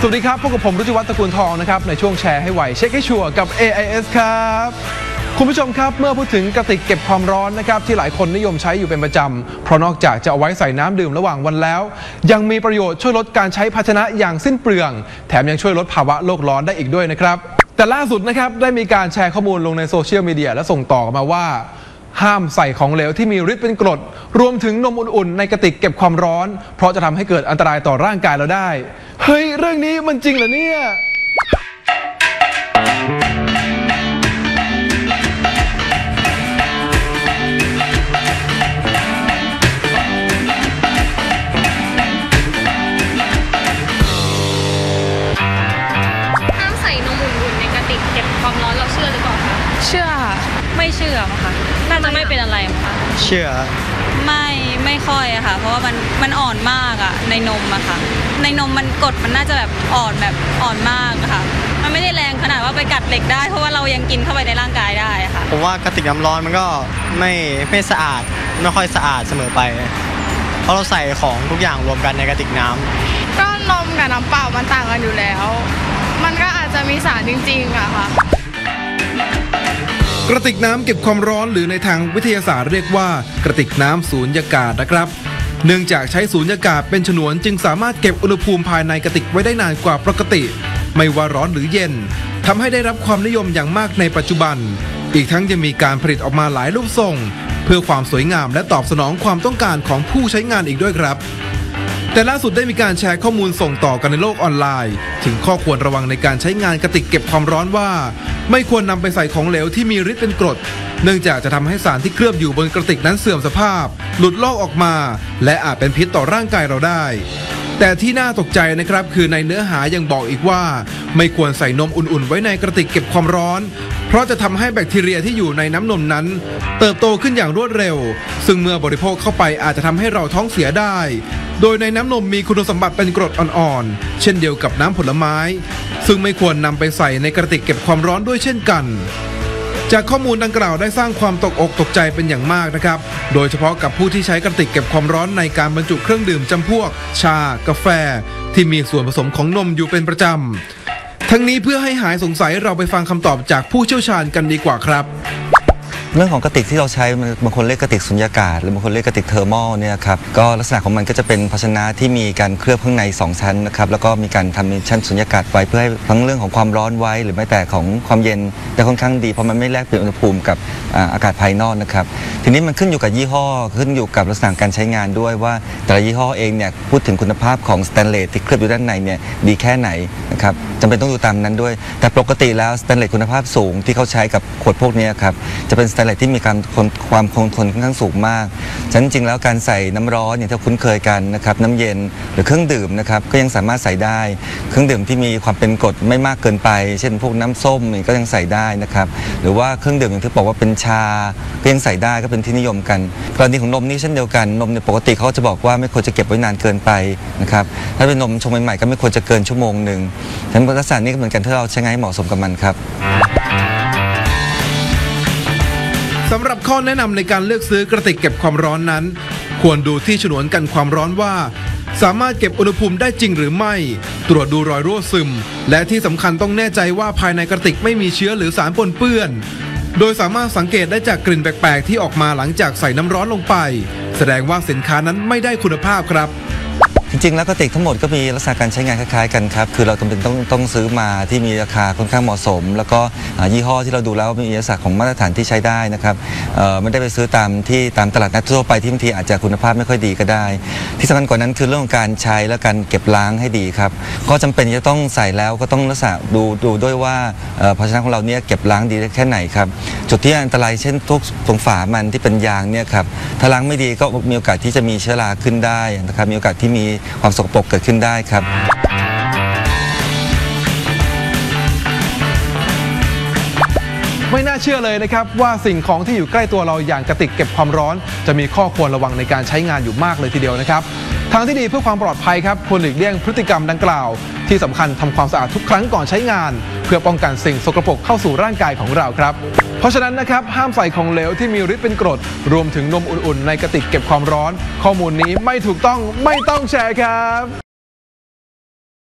สวัสดีครับพบกับผมรุจิวัฒน์ตระกูลทองนะครับในช่วงแชร์ให้ไวเช็คให้ชัวร์กับ AIS ครับคุณผู้ชมครับเมื่อพูดถึงกระติกเก็บความร้อนนะครับที่หลายคนนิยมใช้อยู่เป็นประจำเพราะนอกจากจะเอาไว้ใส่น้ำดื่มระหว่างวันแล้วยังมีประโยชน์ช่วยลดการใช้ภาชนะอย่างสิ้นเปลืองแถมยังช่วยลดภาวะโลกร้อนได้อีกด้วยนะครับแต่ล่าสุดนะครับได้มีการแชร์ข้อมูลลงในโซเชียลมีเดียและส่งต่อมาว่าห้ามใส่ของเหลวที่มีฤทธิ์เป็นกรดรวมถึงนมอุ่นๆในกระติกเก็บความร้อนเพราะจะทำให้เกิดอันตรายต่อร่างกายเราได้เฮ้ยเรื่องนี้มันจริงเหรอเนี่ยห้ามใส่นมอุ่นๆในกระติกเก็บความร้อนเราเชื่อหรือเปล่าคะเชื่อไม่เชื่อมั้งคะน่าจะไม่เป็นอะไรมั้งคะเชื่อไม่ค่อยอะค่ะเพราะว่ามันอ่อนมากอะในนมอะค่ะในนมมันกรดมันน่าจะแบบอ่อนมากอะค่ะมันไม่ได้แรงขนาดว่าไปกัดเหล็กได้เพราะว่าเรายังกินเข้าไปในร่างกายได้ค่ะผมว่ากระติกน้ำร้อนมันก็ไม่สะอาดไม่ค่อยสะอาดเสมอไปเพราะเราใส่ของทุกอย่างรวมกันในกระติกน้ำก็นมกับน้ำเปล่ามันต่างกันอยู่แล้วมันก็อาจจะมีสารจริงๆอะค่ะกระติกน้ำเก็บความร้อนหรือในทางวิทยาศาสตร์เรียกว่ากระติกน้ำสูญญากาศนะครับเนื่องจากใช้สูญญากาศเป็นฉนวนจึงสามารถเก็บอุณหภูมิภายในกระติกไว้ได้นานกว่าปกติไม่ว่าร้อนหรือเย็นทำให้ได้รับความนิยมอย่างมากในปัจจุบันอีกทั้งยังมีการผลิตออกมาหลายรูปทรงเพื่อความสวยงามและตอบสนองความต้องการของผู้ใช้งานอีกด้วยครับแต่ล่าสุดได้มีการแชร์ข้อมูลส่งต่อกันในโลกออนไลน์ถึงข้อควรระวังในการใช้งานกระติกเก็บความร้อนว่าไม่ควรนำไปใส่ของเหลวที่มีฤทธิ์เป็นกรดเนื่องจากจะทำให้สารที่เคลือบอยู่บนกระติกนั้นเสื่อมสภาพหลุดลอกออกมาและอาจเป็นพิษต่อร่างกายเราได้แต่ที่น่าตกใจนะครับคือในเนื้อหายังบอกอีกว่าไม่ควรใส่นมอุ่นๆไว้ในกระติกเก็บความร้อนเพราะจะทำให้แบคทีเรียที่อยู่ในน้ำนมนั้นเติบโตขึ้นอย่างรวดเร็วซึ่งเมื่อบริโภคเข้าไปอาจจะทำให้เราท้องเสียได้โดยในน้ำนมมีคุณสมบัติเป็นกรดอ่อนๆเช่นเดียวกับน้ำผลไม้ซึ่งไม่ควรนำไปใส่ในกระติกเก็บความร้อนด้วยเช่นกันจากข้อมูลดังกล่าวได้สร้างความตกอกตกใจเป็นอย่างมากนะครับโดยเฉพาะกับผู้ที่ใช้กระติกเก็บความร้อนในการบรรจุเครื่องดื่มจำพวกชากาแฟที่มีส่วนผสมของนมอยู่เป็นประจำทั้งนี้เพื่อให้หายสงสัยเราไปฟังคำตอบจากผู้เชี่ยวชาญกันดีกว่าครับเรื่องของกระติกที่เราใช้บางคนเรียกกระติกสุญญากาศหรือบางคนเรียกกระติกเทอร์มอลเนี่ยครับก็ลักษณะของมันก็จะเป็นภาชนะที่มีการเคลือบข้างใน2ชั้นนะครับแล้วก็มีการทำชั้นสุญญากาศไว้เพื่อให้ทั้งเรื่องของความร้อนไว้หรือแม้แต่ของความเย็นได้ค่อนข้างดีเพราะมันไม่แลกเปลี่ยนอุณหภูมิกับอากาศภายนอกนะครับทีนี้มันขึ้นอยู่กับยี่ห้อขึ้นอยู่กับลักษณะการใช้งานด้วยว่าแต่ละยี่ห้อเองเนี่ยพูดถึงคุณภาพของสแตนเลสที่เคลือบอยู่ด้านในเนี่ยดีแค่ไหนนะครับจำเป็นต้องดูตามนั้นด้วยแต่ปกติแล้วสแตนเลสคุณภาพสูงที่เขาใช้กับขวดพวกนี้ครับจะเป็นสแตนเลสที่มีความคงทนค่อนข้างสูงมากฉะนั้นจริงแล้วการใส่น้ำร้อนอย่างที่คุ้นเคยกันนะครับน้ำเย็นหรือเครื่องดื่มนะครับก็ยังสามารถใส่ได้เครื่องดื่มที่มีความเป็นกรดไม่มากเกินไปเช่นพวกน้ำส้มก็ยังใส่ได้นะครับหรือว่าเครื่องดื่มอย่างที่บอกว่าเป็นชาก็ยังใส่ได้ก็เป็นที่นิยมกันกรณีของนมนี่เช่นเดียวกันนมเนี่ยปกติเขาจะบอกว่าไม่ควรจะเก็บไว้นานเกินไปนะครับถ้าเป็นนมชงใหม่ๆก็ไม่ควรจะเกินชั่วโมงนึงฉะนั้นลักษณะนี้ก็เหมือนกันที่เราใช้งานให้เหมาะสมกับมันครับสำหรับข้อแนะนำในการเลือกซื้อกระติกเก็บความร้อนนั้นควรดูที่ฉนวนกันความร้อนว่าสามารถเก็บอุณหภูมิได้จริงหรือไม่ตรวจดูรอยรั่วซึมและที่สำคัญต้องแน่ใจว่าภายในกระติกไม่มีเชื้อหรือสารปนเปื้อนโดยสามารถสังเกตได้จากกลิ่นแปลกๆที่ออกมาหลังจากใส่น้ำร้อนลงไปแสดงว่าสินค้านั้นไม่ได้คุณภาพครับจริงๆแล้วกระติกทั้งหมดก็มีลักษณะการใช้งานคล้ายๆกันครับคือเราจำเป็นต้องซื้อมาที่มีราคาค่อนข้างเหมาะสมแล้วก็ยี่ห้อที่เราดูแล้วมีลักษณะของมาตรฐานที่ใช้ได้นะครับไม่ได้ไปซื้อตามตลาดนัดทั่วไปที่บางทีอาจจะคุณภาพไม่ค่อยดีก็ได้ที่สำคัญกว่านั้นคือเรื่องของการใช้และการเก็บล้างให้ดีครับก็จำเป็นจะต้องใส่แล้วก็ต้องลักษณะดูด้วยว่าภาชนะของเราเนี่ยเก็บล้างดีแค่ไหนครับจุดที่อันตรายเช่นทุกตรงฝามันที่เป็นยางเนี่ยครับถ้าล้างไม่ดีก็มีโอกาสที่จะมีเชื้อราขึ้นได้นะครับมีโอกาสที่มีความสกปรกเกิดขึ้นได้ครับไม่น่าเชื่อเลยนะครับว่าสิ่งของที่อยู่ใกล้ตัวเราอย่างกระติกเก็บความร้อนจะมีข้อควรระวังในการใช้งานอยู่มากเลยทีเดียวนะครับทางที่ดีเพื่อความปลอดภัยครับควรหลีกเลี่ยงพฤติกรรมดังกล่าวที่สำคัญทำความสะอาดทุกครั้งก่อนใช้งานเพื่อป้องกันสิ่งสกปรกเข้าสู่ร่างกายของเราครับเพราะฉะนั้นนะครับห้ามใส่ของเหลวที่มีฤทธิ์เป็นกรดรวมถึงนมอุ่นๆในกระติกเก็บความร้อนข้อมูลนี้ไม่ถูกต้องไม่ต้องแชร์ครับ